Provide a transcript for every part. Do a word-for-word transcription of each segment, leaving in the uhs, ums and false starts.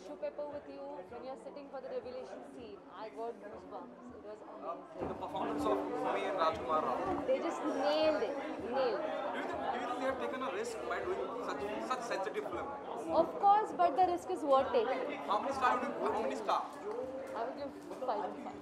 tissue paper with you when you're sitting for the revelation scene. I got goosebumps. It was amazing. The performance of Bhumi and Rajkumar Rao. They just nailed it. Nailed it. Do you think, do you think they have taken a risk by doing such such sensitive film? Of course, but the risk is worth taking. How many stars? Would you, how many stars? I would give five and five.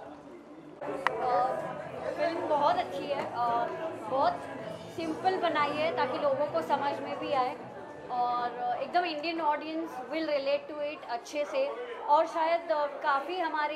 Film बहुत अच्छी है, बहुत simple बनाई है ताकि लोगों को समझ में भी आए और एकदम Indian audience will relate to it अच्छे से। और शायद काफ़ी हमारी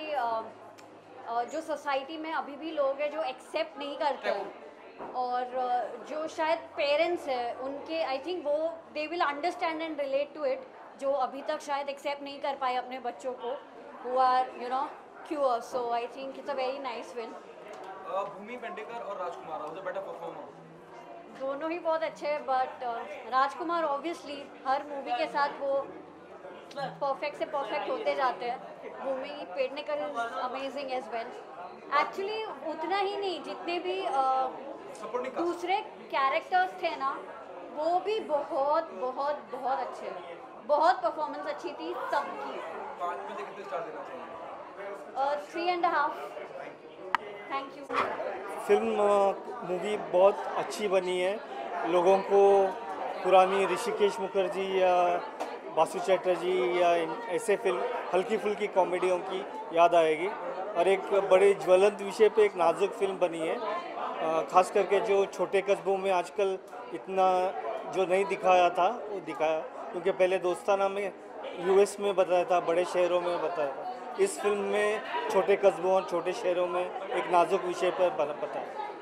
जो सोसाइटी में अभी भी लोग हैं जो एक्सेप्ट नहीं करते हैं और जो शायद पेरेंट्स हैं उनके आई थिंक वो they will understand and relate to it, जो अभी तक शायद एक्सेप्ट नहीं कर पाए अपने बच्चों को who are you no queer. So I think it's a very nice film. Bhumi Pednekar और राजकुमार राव, बेटर परफॉर्मर? दोनों ही बहुत अच्छे हैं, बट राजकुमार ऑब्वियसली हर मूवी के साथ वो परफेक्ट से परफेक्ट होते जाते हैं। Bhumi Pednekar is amazing as well. Actually उतना ही नहीं, जितने भी uh, दूसरे कैरेक्टर्स थे ना वो भी बहुत बहुत बहुत अच्छे हैं। बहुत परफॉर्मेंस अच्छी थी सबकी। पाँच में से कितने स्टार देना चाहिए? Three and half. Thank you. Film movie बहुत अच्छी बनी है। लोगों को पुरानी ऋषिकेश मुखर्जी या बासु चैटर्जी या ऐसे फिल्म हल्की फुल्की कॉमेडियों की याद आएगी और एक बड़े ज्वलंत विषय पे एक नाजुक फिल्म बनी है। ख़ास करके जो छोटे कस्बों में आजकल इतना जो नहीं दिखाया था वो दिखाया, क्योंकि पहले दोस्ताना में यूएस में बताया था, बड़े शहरों में बताया था। इस फिल्म में छोटे कस्बों और छोटे शहरों में एक नाजुक विषय पर बताया।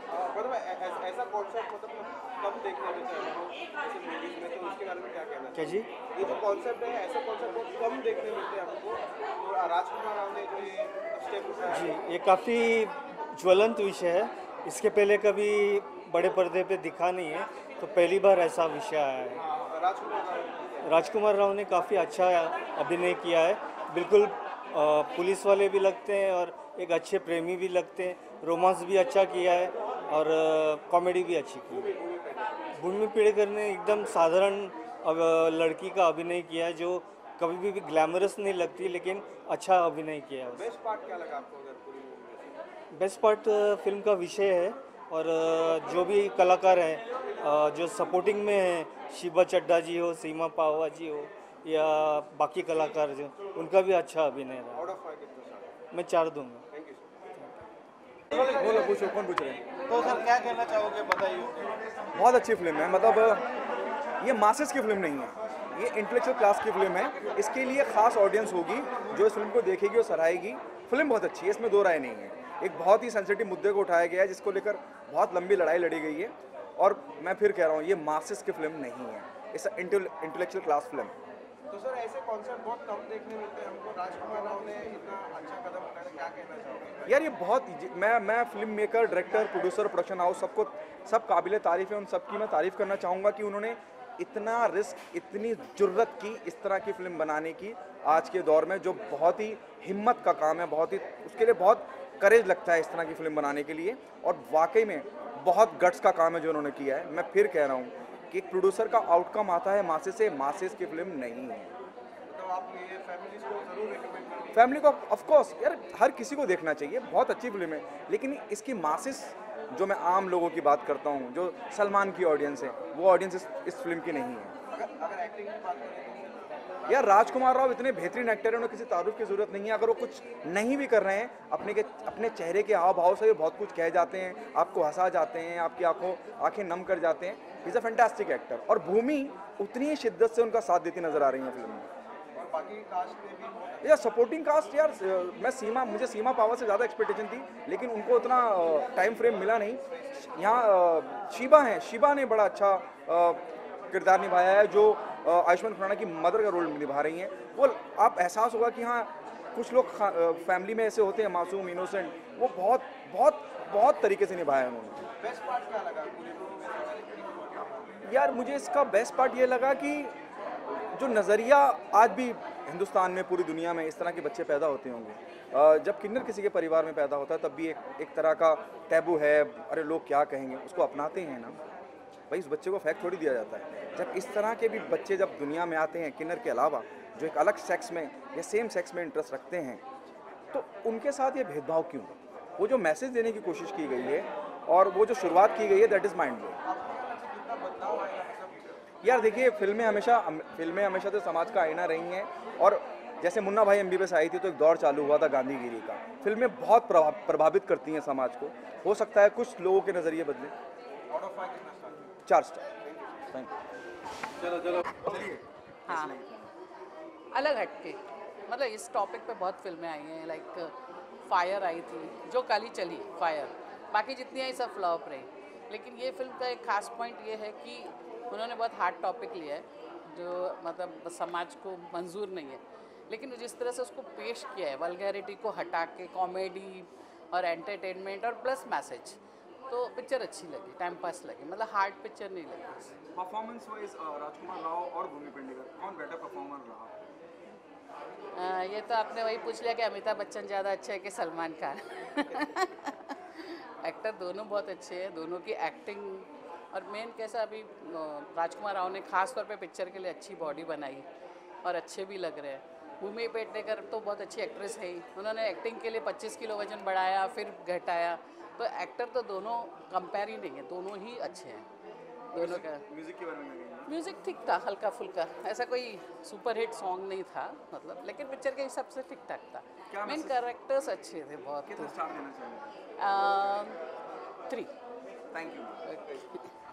ऐसा कॉन्सेप्ट मतलब कम देखने में ऐसे मूवीज में, तो उसके बारे में क्या कहना? क्या जी? ये जो कॉन्सेप्ट है ऐसा कॉन्सेप्ट बहुत कम देखने मिलते हैं आपको, तो राजकुमार राव ने जो ये स्टेप उठाया जी, ये काफ़ी ज्वलंत विषय है। इसके पहले कभी बड़े पर्दे पे दिखा नहीं है, तो पहली बार ऐसा विषय आया है। राजकुमार राव राजकुमार राव ने काफ़ी अच्छा अभिनय किया है। बिल्कुल पुलिस वाले भी लगते हैं और एक अच्छे प्रेमी भी लगते हैं। रोमांस भी अच्छा किया है और कॉमेडी भी अच्छी की है। भूमि पेडनेकर ने एकदम साधारण लड़की का अभिनय किया है जो कभी भी ग्लैमरस नहीं लगती, लेकिन अच्छा अभिनय किया है। बेस्ट पार्ट क्या लगा आपको अगर पूरी मूवी में? बेस्ट पार्ट फिल्म का विषय है और जो भी कलाकार हैं जो सपोर्टिंग में हैं, शिबा चड्ढा जी हो, सीमा पावा जी हो या बाकी कलाकार जो, उनका भी अच्छा अभिनय रहा। आउट ऑफ फाइव कितना स्टार? मैं चार दूंगा। Thank you. बोलो, पूछो, कौन पूछ रहे हैं? तो सर क्या कहना चाहोगे, बताइए। बहुत अच्छी फिल्म है। मतलब ये मासेस की फिल्म नहीं है, ये इंटेलेक्चुअल क्लास की फिल्म है। इसके लिए ख़ास ऑडियंस होगी जो इस फिल्म को देखेगी और सराहेगी। फिल्म बहुत अच्छी है, इसमें दो राय नहीं है। एक बहुत ही सेंसिटिव मुद्दे को उठाया गया है जिसको लेकर बहुत लंबी लड़ाई लड़ी गई है, और मैं फिर कह रहा हूँ ये मासेस की फिल्म नहीं है, इट्स इंटेलेक्चुअल क्लास फिल्म। तो सर ऐसे कॉन्सेप्ट बहुत कम देखने मिलते हैं हमको, राजकुमार राव ने इतना अच्छा कदम उठाया, क्या कहना चाहोगे? यार ये बहुत, मैं मैं film maker, director, producer, production house सबको सब काबिल तारीफ़ है। उन सबकी मैं तारीफ़ करना चाहूँगा कि उन्होंने इतना रिस्क, इतनी जुर्रत की इस तरह की फिल्म बनाने की आज के दौर में, जो बहुत ही हिम्मत का काम है, बहुत ही उसके लिए बहुत करेज लगता है इस तरह की फिल्म बनाने के लिए, और वाकई में बहुत गट्स का काम है जो उन्होंने किया है। मैं फिर कह रहा हूँ कि एक प्रोड्यूसर का आउटकम आता है मासेस से, मासेस की फिल्म नहीं है। तो आप ये फैमिलीज को जरूर रेकमेंड करेंगे? फैमिली को ऑफ कोर्स यार हर किसी को देखना चाहिए, बहुत अच्छी फिल्म है। लेकिन इसकी मासेस, जो मैं आम लोगों की बात करता हूँ, जो सलमान की ऑडियंस है, वो ऑडियंस इस, इस फिल्म की नहीं है। अगर अगर एक्टिंग की बात करें तो यार राजकुमार राव इतने बेहतरीन एक्टर हैं, उन्हें किसी तारुफ की ज़रूरत नहीं है। अगर वो कुछ नहीं भी कर रहे हैं, अपने के अपने चेहरे के हाव भाव से बहुत कुछ कह जाते हैं, आपको हंसा जाते हैं, आपकी आंखों आंखें नम कर जाते हैं। He is a fantastic actor, और भूमि उतनी ही शिद्दत से उनका साथ देती नजर आ रही है फिल्म में। और बाकी कास्ट ने भी बहुत यार सपोर्टिंग कास्ट, यार मैं सीमा मुझे सीमा पावर से ज़्यादा एक्सपेक्टेशन थी, लेकिन उनको उतना टाइम फ्रेम मिला नहीं। यहाँ शिबा हैं, शिबा ने बड़ा अच्छा किरदार निभाया है, जो आयुष्मान खुराना की मदर का रोल निभा रही हैं। वो आप एहसास होगा कि हाँ, कुछ लोग फैमिली में ऐसे होते हैं मासूम, इनोसेंट, वो बहुत बहुत बहुत तरीके से निभाया उन्होंने। बेस्ट पार्ट क्या लगा पूरी मूवी में? यार मुझे इसका बेस्ट पार्ट ये लगा कि जो नज़रिया आज भी हिंदुस्तान में, पूरी दुनिया में इस तरह के बच्चे पैदा होते होंगे। जब किन्नर किसी के परिवार में पैदा होता है तब भी एक एक तरह का टैबू है, अरे लोग क्या कहेंगे, उसको अपनाते हैं ना। भाई उस बच्चे को फैक्ट थोड़ी दिया जाता है। जब इस तरह के भी बच्चे जब दुनिया में आते हैं किन्नर के अलावा, जो एक अलग सेक्स में या सेम सेक्स में इंटरेस्ट रखते हैं, तो उनके साथ ये भेदभाव क्यों? वो जो मैसेज देने की कोशिश की गई है और वो जो शुरुआत की गई है, दैट इज़ माइंड ब्लोइंग। यार देखिए, फिल्में हमेशा फिल्में हमेशा तो समाज का आईना रही हैं, और जैसे मुन्ना भाई एमबीबीएस आई थी तो एक दौर चालू हुआ था गांधीगिरी का। फिल्में बहुत प्रभा, प्रभावित करती हैं समाज को। हो सकता है कुछ लोगों के नज़रिए बदले। चार स्टार। Thank you. चलो चलो चलिए। हाँ, अलग हटके, मतलब इस टॉपिक पे बहुत फिल्में आई हैं, लाइक फायर आई थी जो कल ही चली, फायर, बाकी जितनी आई सब फ्लॉप रही। लेकिन ये फिल्म का एक खास पॉइंट ये है कि उन्होंने बहुत हार्ड टॉपिक लिया है जो मतलब समाज को मंजूर नहीं है, लेकिन जिस तरह से उसको पेश किया है, वल्गैरिटी को हटा के कॉमेडी और एंटरटेनमेंट और प्लस मैसेज, तो पिक्चर अच्छी लगी, टाइम पास लगी, मतलब हार्ड पिक्चर नहीं लगी। परफॉर्मेंस वाइज राजकुमार राव और भूमि पेडनेकर कौन बेटर परफॉर्मर रहा? आ, ये तो आपने वही पूछ लिया कि अमिताभ बच्चन ज़्यादा अच्छा है कि सलमान खान। एक्टर दोनों बहुत अच्छे हैं, दोनों की एक्टिंग, और मेन कैसा अभी राजकुमार राव ने खास तौर पे पिक्चर के लिए अच्छी बॉडी बनाई और अच्छे भी लग रहे हैं। भूमि पेडनेकर तो बहुत अच्छी एक्ट्रेस है ही, उन्होंने एक्टिंग के लिए पच्चीस किलो वजन बढ़ाया फिर घटाया, तो एक्टर तो दोनों कंपेयर ही नहीं है, दोनों ही अच्छे हैं दोनों का। म्यूजिक के बारे में क्या कहेंगे? म्यूज़िक ठीक था, हल्का फुल्का, ऐसा कोई सुपर हिट सॉन्ग नहीं था मतलब, लेकिन पिक्चर के हिसाब से ठीक ठाक था। मेन कैरेक्टर्स अच्छे थे बहुत। कितने स्टार देना चाहिए? थ्री। Thank you.